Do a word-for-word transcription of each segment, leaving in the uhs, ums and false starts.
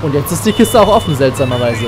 Und jetzt ist die Kiste auch offen, seltsamerweise.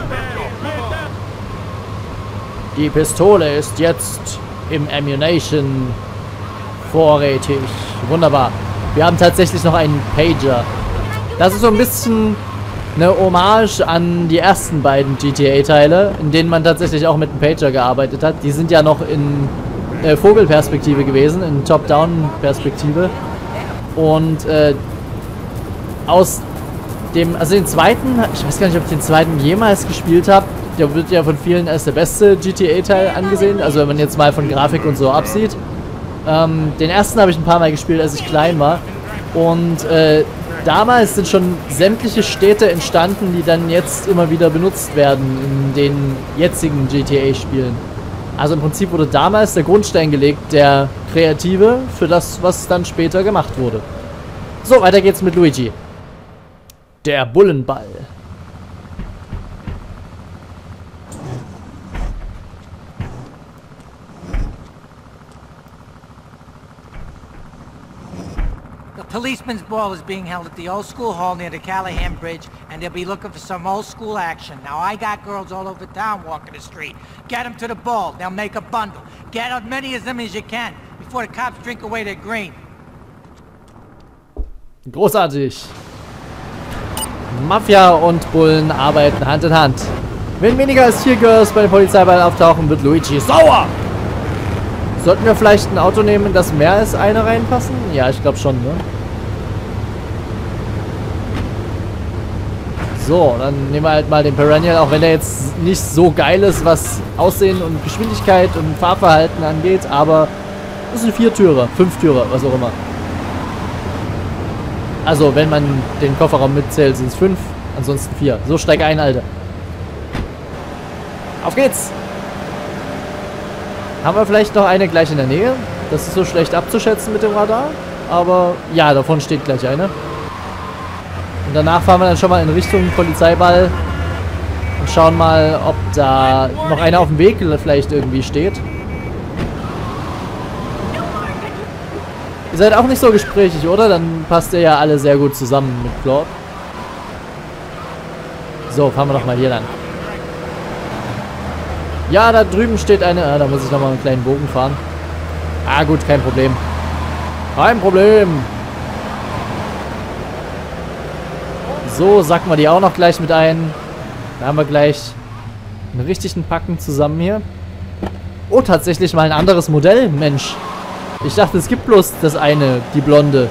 Die Pistole ist jetzt im Ammunition vorrätig. Wunderbar. Wir haben tatsächlich noch einen Pager. Das ist so ein bisschen eine Hommage an die ersten beiden G T A-Teile, in denen man tatsächlich auch mit dem Pager gearbeitet hat. Die sind ja noch in äh, Vogelperspektive gewesen, in Top-Down-Perspektive. Und äh, aus dem, also den zweiten, ich weiß gar nicht, ob ich den zweiten jemals gespielt habe. Der wird ja von vielen als der beste G T A-Teil angesehen, also wenn man jetzt mal von Grafik und so absieht. Ähm, den ersten habe ich ein paar Mal gespielt, als ich klein war. Und äh, damals sind schon sämtliche Städte entstanden, die dann jetzt immer wieder benutzt werden in den jetzigen G T A-Spielen. Also im Prinzip wurde damals der Grundstein gelegt, der Kreative, für das, was dann später gemacht wurde. So, weiter geht's mit Luigi. Der Bullenball. The policeman's ball is being held at the old school hall near the Callahan Bridge, and they'll be looking for some old school action. Now, I got girls all over town walking the street. Get them to the ball. They'll make a bundle. Get as many of them as you can before the cops drink away their green. Großartig. Mafia und Bullen arbeiten Hand in Hand. Wenn weniger als vier Girls bei den Polizeiballen auftauchen, wird Luigi sauer. Sollten wir vielleicht ein Auto nehmen, das mehr als eine reinpassen? Ja, ich glaube schon, ne? So, dann nehmen wir halt mal den Perennial, auch wenn der jetzt nicht so geil ist, was Aussehen und Geschwindigkeit und Fahrverhalten angeht, aber das ist ein Viertürer, Fünftürer, was auch immer. Also, wenn man den Kofferraum mitzählt, sind es fünf, ansonsten vier. So, steig ein, Alter. Auf geht's! Haben wir vielleicht noch eine gleich in der Nähe? Das ist so schlecht abzuschätzen mit dem Radar. Aber ja, davon steht gleich eine. Und danach fahren wir dann schon mal in Richtung Polizeiball und schauen mal, ob da noch einer auf dem Weg vielleicht irgendwie steht. Ihr seid auch nicht so gesprächig, oder? Dann passt ihr ja alle sehr gut zusammen mit Claude. So, fahren wir doch mal hier lang. Ja, da drüben steht eine... Ah, da muss ich nochmal einen kleinen Bogen fahren. Ah, gut, kein Problem. Kein Problem. So, sacken wir die auch noch gleich mit ein. Da haben wir gleich einen richtigen Packen zusammen hier. Oh, tatsächlich mal ein anderes Modell. Mensch. Ich dachte, es gibt bloß das eine, die blonde.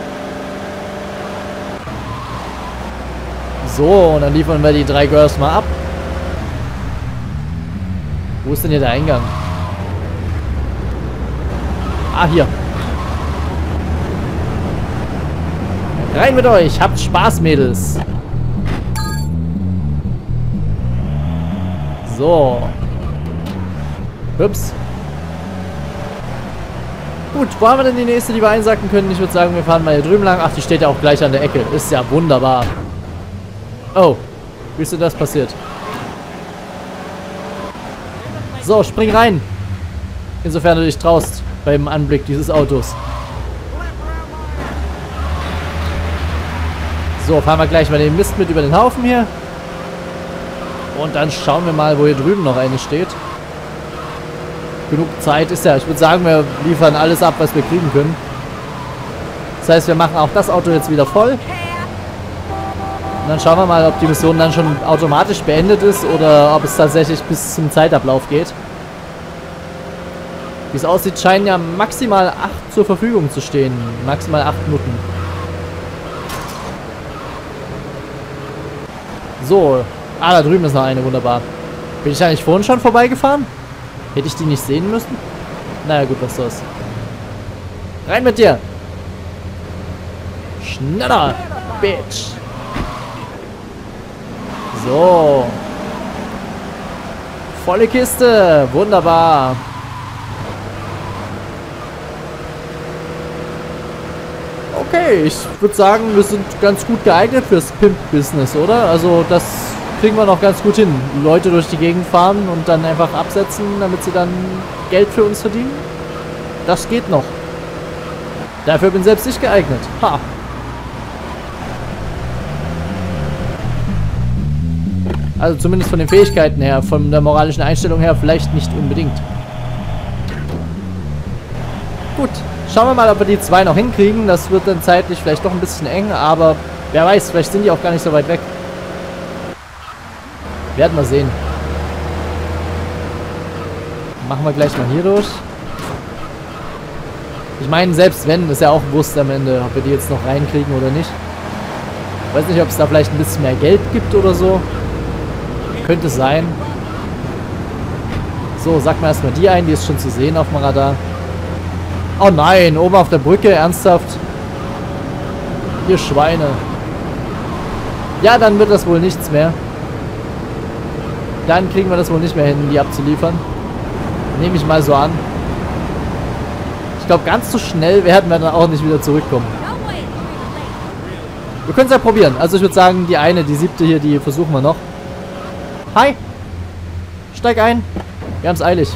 So, und dann liefern wir die drei Girls mal ab. Wo ist denn hier der Eingang? Ah, hier. Rein mit euch. Habt Spaß, Mädels. So. Ups. Gut, wo haben wir denn die nächste, die wir einsacken können? Ich würde sagen, wir fahren mal hier drüben lang. Ach, die steht ja auch gleich an der Ecke. Ist ja wunderbar. Oh. Wie ist denn das passiert? So, spring rein. Insofern du dich traust beim Anblick dieses Autos. So, fahren wir gleich mal den Mist mit über den Haufen hier. Und dann schauen wir mal, wo hier drüben noch eine steht. Genug Zeit ist ja. Ich würde sagen, wir liefern alles ab, was wir kriegen können. Das heißt, wir machen auch das Auto jetzt wieder voll. Und dann schauen wir mal, ob die Mission dann schon automatisch beendet ist oder ob es tatsächlich bis zum Zeitablauf geht. Wie es aussieht, scheinen ja maximal acht zur Verfügung zu stehen. Maximal acht Minuten. So. Ah, da drüben ist noch eine. Wunderbar. Bin ich eigentlich vorhin schon vorbeigefahren? Hätte ich die nicht sehen müssen? Naja, gut, was soll's. Rein mit dir! Schneller! Bitch! So. Volle Kiste. Wunderbar. Okay, ich würde sagen, wir sind ganz gut geeignet fürs Pimp-Business, oder? Also das kriegen wir noch ganz gut hin. Leute durch die Gegend fahren und dann einfach absetzen, damit sie dann Geld für uns verdienen. Das geht noch. Dafür bin selbst ich geeignet. Ha! Also zumindest von den Fähigkeiten her, von der moralischen Einstellung her vielleicht nicht unbedingt. Gut, schauen wir mal, ob wir die zwei noch hinkriegen. Das wird dann zeitlich vielleicht doch ein bisschen eng, aber wer weiß, vielleicht sind die auch gar nicht so weit weg. Werden wir sehen. Machen wir gleich mal hier durch. Ich meine, selbst wenn, ist ja auch Wurst am Ende, ob wir die jetzt noch reinkriegen oder nicht. Ich weiß nicht, ob es da vielleicht ein bisschen mehr Geld gibt oder so. Könnte sein. So, sag mal erstmal die ein, die ist schon zu sehen auf dem Radar. Oh nein, oben auf der Brücke, ernsthaft? Ihr Schweine. Ja, dann wird das wohl nichts mehr. Dann kriegen wir das wohl nicht mehr hin, die abzuliefern. Nehme ich mal so an. Ich glaube, ganz so schnell werden wir dann auch nicht wieder zurückkommen. Wir können es ja probieren. Also ich würde sagen, die eine, die siebte hier, die versuchen wir noch. Hi! Steig ein! Wir haben es eilig.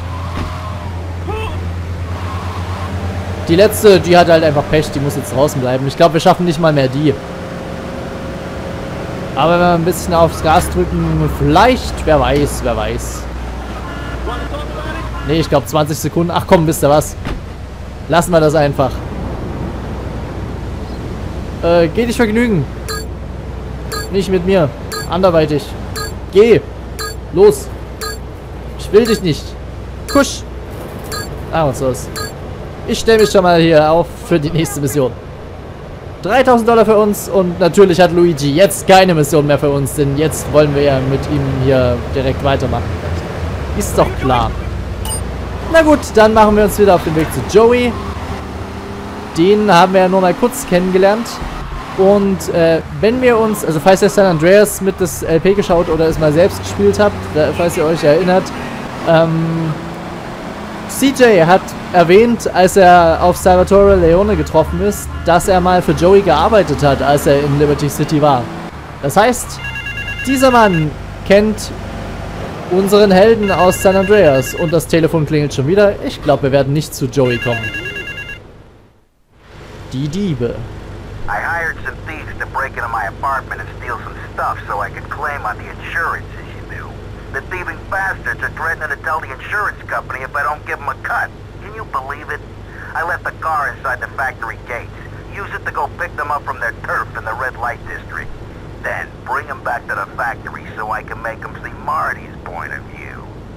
Die letzte, die hat halt einfach Pech, die muss jetzt draußen bleiben. Ich glaube, wir schaffen nicht mal mehr die. Aber wenn wir ein bisschen aufs Gas drücken, vielleicht, wer weiß, wer weiß. Ne, ich glaube zwanzig Sekunden. Ach komm, wisst ihr was? Lassen wir das einfach. Äh, geh dich vergnügen. Nicht mit mir. Anderweitig. Geh. Los. Ich will dich nicht. Kusch. Ah, was soll's. Ich stelle mich schon mal hier auf für die nächste Mission. dreitausend Dollar für uns und natürlich hat Luigi jetzt keine Mission mehr für uns, denn jetzt wollen wir ja mit ihm hier direkt weitermachen. Ist doch klar. Na gut, dann machen wir uns wieder auf den Weg zu Joey. Den haben wir ja nur mal kurz kennengelernt. Und äh, wenn wir uns, also falls ihr San Andreas mit das L P geschaut oder es mal selbst gespielt habt, falls ihr euch erinnert, ähm, C J hat erwähnt, als er auf Salvatore Leone getroffen ist, dass er mal für Joey gearbeitet hat, als er in Liberty City war. Das heißt, dieser Mann kennt unseren Helden aus San Andreas und das Telefon klingelt schon wieder. Ich glaube, wir werden nicht zu Joey kommen. Die Diebe. I hired some thieves to break into my apartment and steal some stuff so I could claim on the insurance, as you knew. The thieving bastards are threatening to tell the insurance company if I don't give them a cut. Can you believe it? I left the car inside the factory gates. Use it to go pick them up from their turf in the red light district. Then bring them back to the factory so I can make them see Marty's point of view.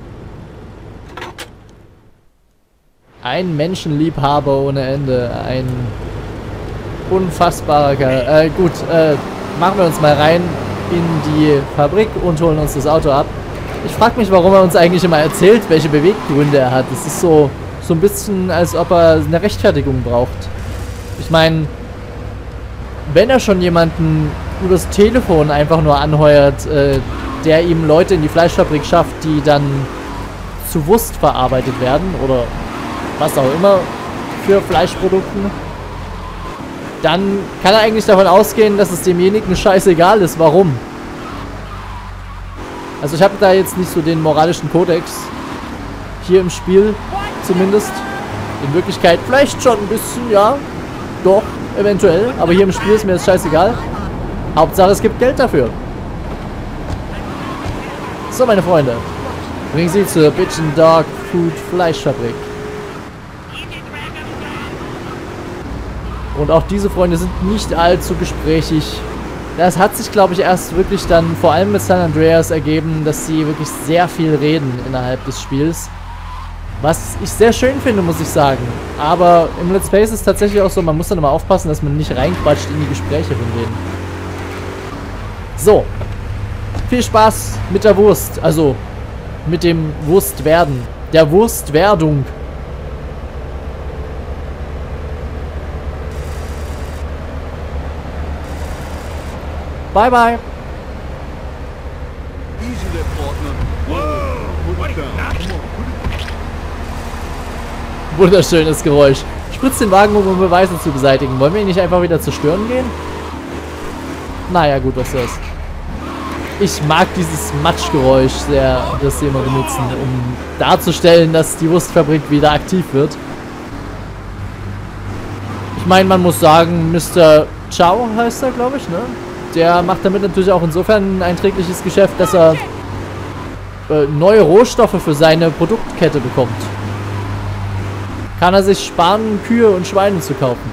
Ein Menschenliebhaber ohne Ende. Ein unfassbarer Kerl. Äh, gut, äh, machen wir uns mal rein in die Fabrik und holen uns das Auto ab. Ich frage mich, warum er uns eigentlich immer erzählt, welche Beweggründe er hat. Es ist so, so ein bisschen, als ob er eine Rechtfertigung braucht. Ich meine, wenn er schon jemanden übers Telefon einfach nur anheuert, äh, der ihm Leute in die Fleischfabrik schafft, die dann zu Wurst verarbeitet werden oder was auch immer für Fleischprodukten, dann kann er eigentlich davon ausgehen, dass es demjenigen scheißegal ist. Warum? Also ich habe da jetzt nicht so den moralischen Kodex hier im Spiel, zumindest. In Wirklichkeit vielleicht schon ein bisschen, ja, doch, eventuell. Aber hier im Spiel ist mir das scheißegal. Hauptsache es gibt Geld dafür. So, meine Freunde, bringen Sie zur Bitch and Dog Food Fleischfabrik. Und auch diese Freunde sind nicht allzu gesprächig. Das hat sich, glaube ich, erst wirklich dann vor allem mit San Andreas ergeben, dass sie wirklich sehr viel reden innerhalb des Spiels. Was ich sehr schön finde, muss ich sagen. Aber im Let's Play ist es tatsächlich auch so, man muss dann immer aufpassen, dass man nicht reinquatscht in die Gespräche von denen. So. Viel Spaß mit der Wurst. Also, mit dem Wurstwerden. Der Wurstwerdung. Bye, bye. Easy there, partner. Whoa! Put it down. Come on. Wunderschönes Geräusch. Spritzt den Wagen, um Beweise zu beseitigen. Wollen wir ihn nicht einfach wieder zerstören gehen? Naja, gut, was ist. Ich mag dieses Matschgeräusch sehr, das sie immer benutzen, um darzustellen, dass die Wurstfabrik wieder aktiv wird. Ich meine, man muss sagen, Mister Chow heißt er, glaube ich, ne? Der macht damit natürlich auch insofern ein einträgliches Geschäft, dass er äh, neue Rohstoffe für seine Produktkette bekommt. Kann er sich sparen, Kühe und Schweine zu kaufen.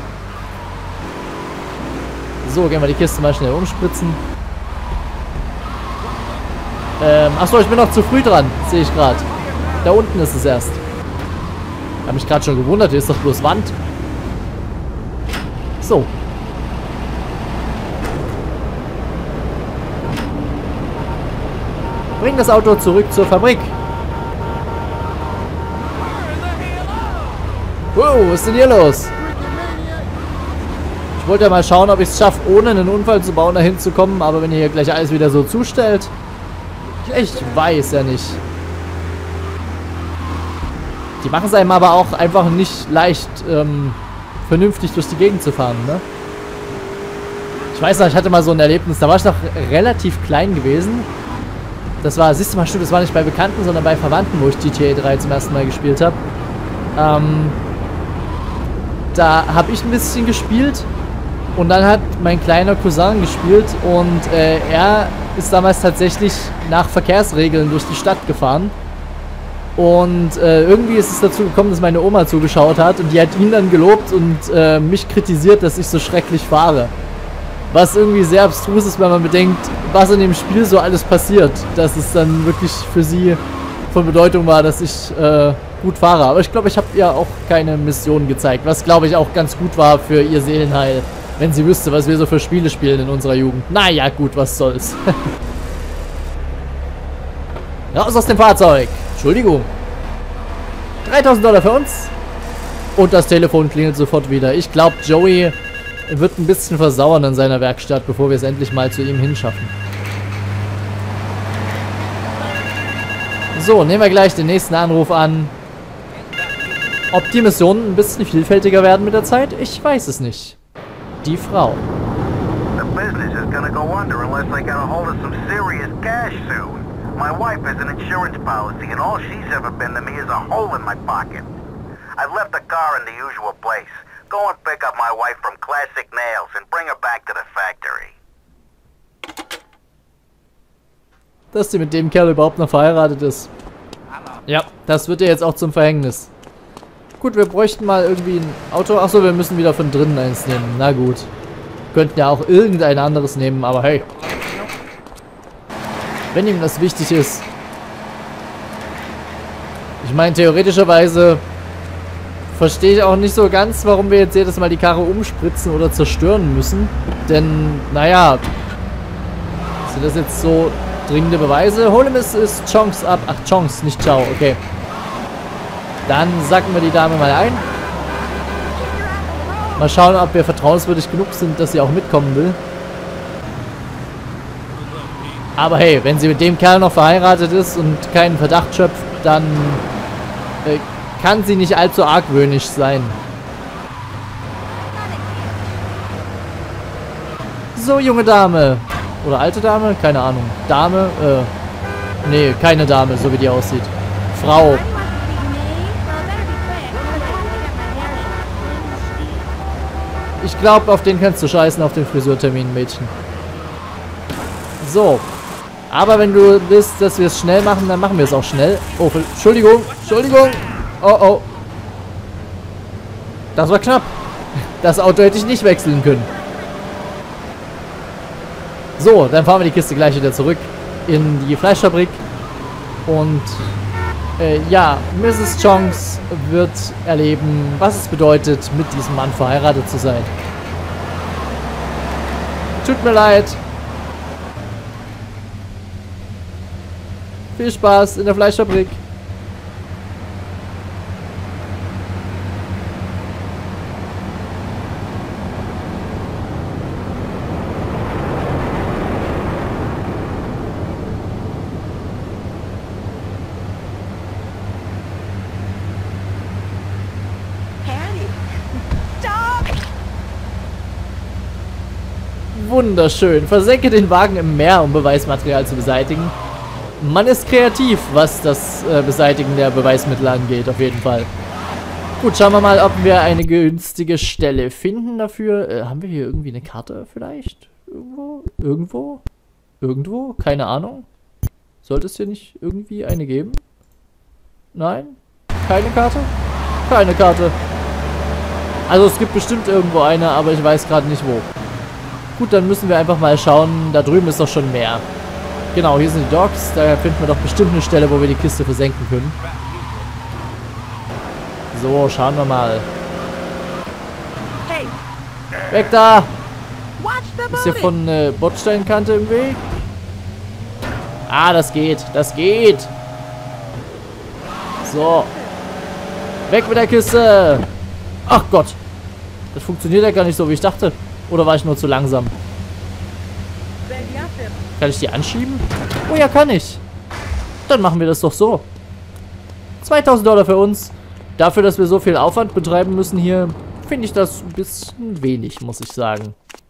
So, gehen wir die Kiste mal schnell umspritzen. Ähm, achso, ich bin noch zu früh dran, sehe ich gerade. Da unten ist es erst. Ich habe mich gerade schon gewundert, hier ist doch bloß Wand. So. Bring das Auto zurück zur Fabrik. Wow, was ist denn hier los? Ich wollte ja mal schauen, ob ich es schaffe, ohne einen Unfall zu bauen, dahin zu kommen. Aber wenn ihr hier gleich alles wieder so zustellt. Ich weiß ja nicht. Die machen es einem aber auch einfach nicht leicht, ähm, vernünftig durch die Gegend zu fahren, ne? Ich weiß noch, ich hatte mal so ein Erlebnis, da war ich noch relativ klein gewesen. Das war, siehst du mal, stimmt, das war nicht bei Bekannten, sondern bei Verwandten, wo ich G T A drei zum ersten Mal gespielt habe. Ähm, da habe ich ein bisschen gespielt und dann hat mein kleiner Cousin gespielt und äh, er ist damals tatsächlich nach Verkehrsregeln durch die Stadt gefahren. Und äh, irgendwie ist es dazu gekommen, dass meine Oma zugeschaut hat und die hat ihn dann gelobt und äh, mich kritisiert, dass ich so schrecklich fahre. Was irgendwie sehr abstrus ist, wenn man bedenkt, was in dem Spiel so alles passiert. Dass es dann wirklich für sie von Bedeutung war, dass ich äh, gut fahre. Aber ich glaube, ich habe ihr auch keine Mission gezeigt. Was, glaube ich, auch ganz gut war für ihr Seelenheil. Wenn sie wüsste, was wir so für Spiele spielen in unserer Jugend. Naja, gut, was soll's. Raus aus dem Fahrzeug. Entschuldigung. dreitausend Dollar für uns. Und das Telefon klingelt sofort wieder. Ich glaube, Joey wird ein bisschen versauern in seiner Werkstatt, bevor wir es endlich mal zu ihm hinschaffen. So, nehmen wir gleich den nächsten Anruf an. Ob die Missionen ein bisschen vielfältiger werden mit der Zeit? Ich weiß es nicht. Die Frau. The business is gonna go under unless I get a hold of some serious cash soon. My wife has an insurance policy and all she's ever been to me is a hole in my pocket. I've left the car in the usual place. Go and pick up my wife from Classic Nails and bring her back to the factory. Dass sie mit dem Kerl überhaupt noch verheiratet ist. Ja, das wird ihr jetzt auch zum Verhängnis. Gut, wir bräuchten mal irgendwie ein Auto. Achso, wir müssen wieder von drinnen eins nehmen. Na gut. Könnten ja auch irgendein anderes nehmen, aber hey. Wenn ihm das wichtig ist. Ich meine, theoretischerweise verstehe ich auch nicht so ganz, warum wir jetzt jedes Mal die Karre umspritzen oder zerstören müssen. Denn, naja, sind das jetzt so dringende Beweise? Holemis ist Chonks ab. Ach, Chonks, nicht Ciao, okay. Dann sacken wir die Dame mal ein. Mal schauen, ob wir vertrauenswürdig genug sind, dass sie auch mitkommen will. Aber hey, wenn sie mit dem Kerl noch verheiratet ist und keinen Verdacht schöpft, dann äh, kann sie nicht allzu argwöhnisch sein. So, junge Dame. Oder alte Dame? Keine Ahnung. Dame? Äh. Nee, keine Dame, so wie die aussieht. Frau. Ich glaube, auf den kannst du scheißen, auf den Friseurtermin, Mädchen. So. Aber wenn du willst, dass wir es schnell machen, dann machen wir es auch schnell. Oh, Entschuldigung. Entschuldigung. Oh, oh. Das war knapp. Das Auto hätte ich nicht wechseln können. So, dann fahren wir die Kiste gleich wieder zurück in die Fleischfabrik. Und äh, ja, Misses Chonks wird erleben, was es bedeutet, mit diesem Mann verheiratet zu sein. Tut mir leid. Viel Spaß in der Fleischfabrik. Wunderschön. Versenke den Wagen im Meer, um Beweismaterial zu beseitigen. Man ist kreativ, was das äh, Beseitigen der Beweismittel angeht, auf jeden Fall. Gut, schauen wir mal, ob wir eine günstige Stelle finden dafür. Äh, haben wir hier irgendwie eine Karte vielleicht? Irgendwo? Irgendwo? Irgendwo? Keine Ahnung. Sollte es hier nicht irgendwie eine geben? Nein? Keine Karte? Keine Karte. Also es gibt bestimmt irgendwo eine, aber ich weiß gerade nicht wo. Gut, dann müssen wir einfach mal schauen. Da drüben ist doch schon mehr. Genau, hier sind die Docks. Da finden wir doch bestimmt eine Stelle, wo wir die Kiste versenken können. So, schauen wir mal. Weg da! Ist hier von äh, Bordsteinkante im Weg? Ah, das geht. Das geht. So. Weg mit der Kiste. Ach Gott. Das funktioniert ja gar nicht so, wie ich dachte. Oder war ich nur zu langsam? Kann ich die anschieben? Oh ja, kann ich. Dann machen wir das doch so. zweitausend Dollar für uns. Dafür, dass wir so viel Aufwand betreiben müssen hier, finde ich das ein bisschen wenig, muss ich sagen.